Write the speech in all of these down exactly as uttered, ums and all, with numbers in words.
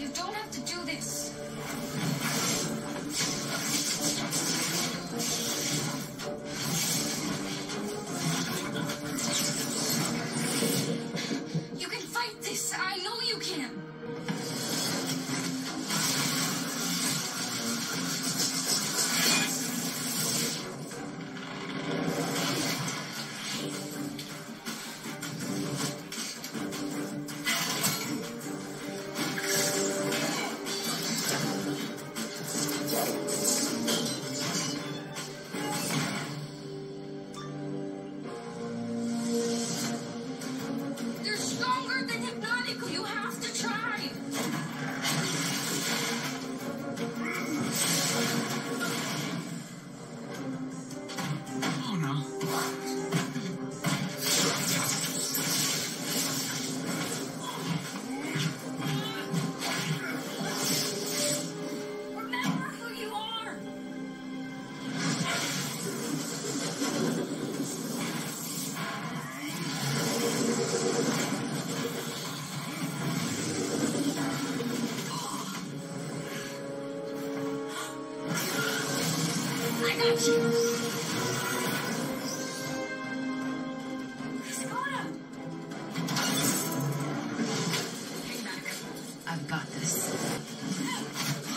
You don't have to do this. You can fight this. I know you can. They're stronger than Hypnotical. You have to try. Oh no. Remember who you are. I got you. Scott. Hang back. I've got this.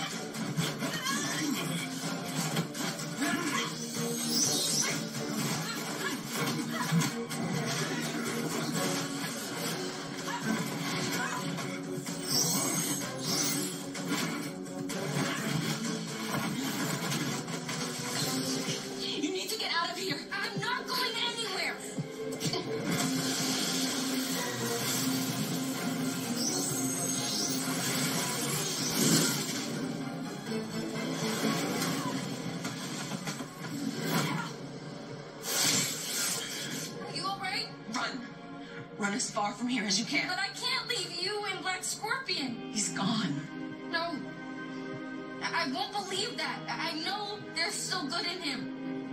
You need to get out of here. I'm not going anywhere. Are you all right? Run. Run as far from here as you can. But I can't leave you and Black Scorpion. He's gone. No. I I won't believe that. I know there's still good in him.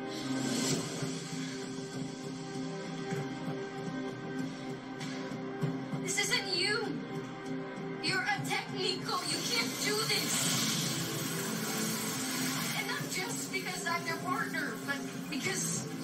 This isn't you. You're a technical. You can't do this. And not just because I'm your partner, but because